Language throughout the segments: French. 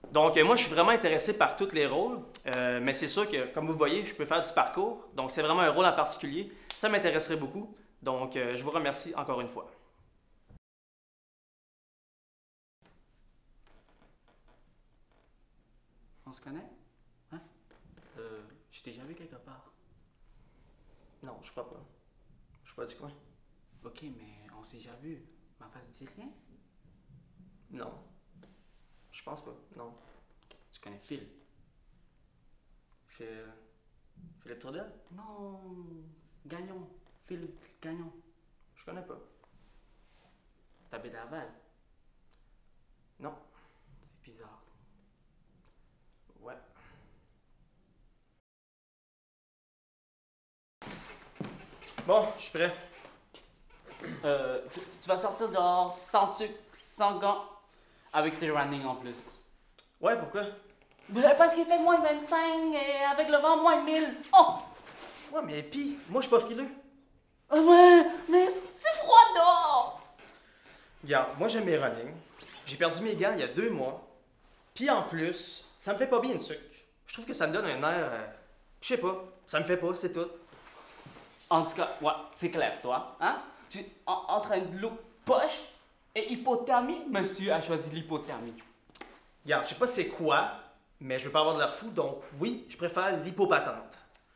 Donc, moi, je suis vraiment intéressé par tous les rôles, mais c'est sûr que, comme vous voyez, je peux faire du parcours. Donc, c'est vraiment un rôle en particulier. Ça m'intéresserait beaucoup. Donc, je vous remercie encore une fois. On se connaît? Hein? Je t'ai déjà vu quelque part. Non, je crois pas. Je suis pas du coin. Ok, mais on s'est déjà vu. Ma face dit rien? Non. Je pense pas. Non. Tu connais Phil? Philippe Trudel? Non, Gagnon. Phil Gagnon. Je connais pas. T'habites à Laval? Non. C'est bizarre. Ouais. Bon, je suis prêt. Tu vas sortir dehors sans sucre, sans gants, avec tes running en plus. Ouais, pourquoi? Parce qu'il fait moins 25 et avec le vent moins 1000. Oh! Ouais, mais pis, moi, je suis pas frileux. Ouais, mais c'est froid dehors! Regarde, moi, j'aime mes running. J'ai perdu mes gants il y a 2 mois. Puis en plus, ça me fait pas bien le sucre. Je trouve que ça me donne un air. Je sais pas, ça me fait pas, c'est tout. En tout cas, ouais, c'est clair, toi, hein? Tu es en train de look poche et hypothermie? Monsieur a choisi l'hypothermie. Regarde, je sais pas c'est quoi, mais je veux pas avoir de l'air fou, donc oui, je préfère l'hypopatente.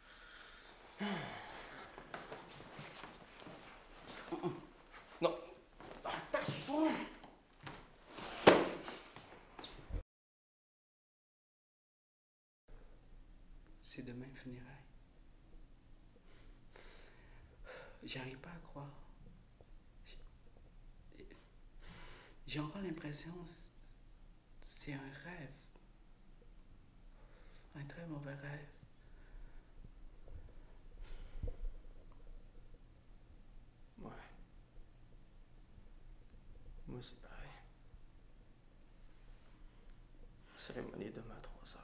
Non. Tâche-toi! C'est demain, funérailles. J'arrive pas à croire. J'ai encore l'impression que c'est un rêve. Un très mauvais rêve. Ouais. Moi, c'est pareil. Cérémonie demain à 3 heures.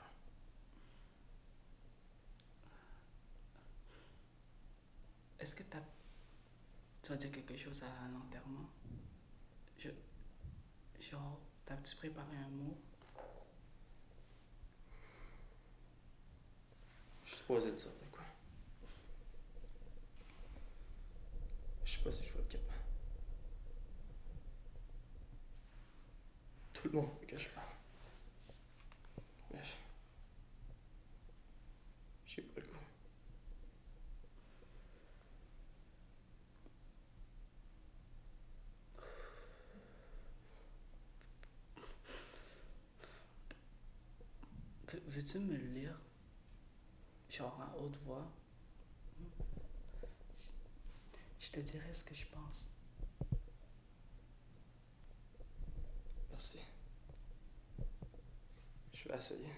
Est-ce que tu vas dire quelque chose à l'enterrement? Genre, t'as-tu préparé un mot? Je suis supposé dire de quoi? Je sais pas si je vais être capable. Tout le monde veut que je parle. Mais j'ai pas le goût. Veux-tu me le lire? Genre en haute voix? Je te dirai ce que je pense. Merci. Je vais essayer.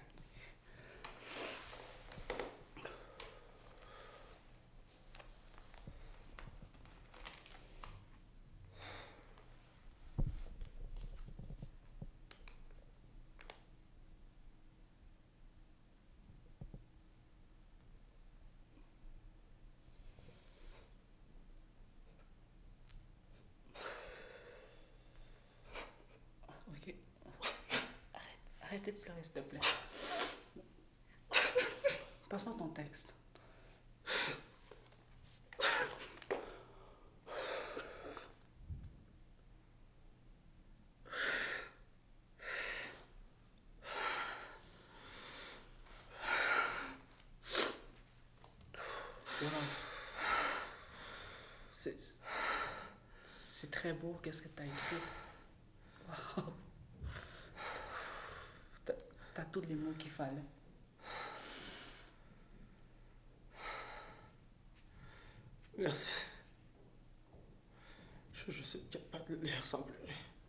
Ok. Arrêtez de pleurer, s'il te plaît. Passe-moi ton texte. Wow. C'est très beau, qu'est-ce que t'as écrit. Wow. T'as tous les mots qu'il fallait. Merci. Je suis juste capable de lire sans pleurer.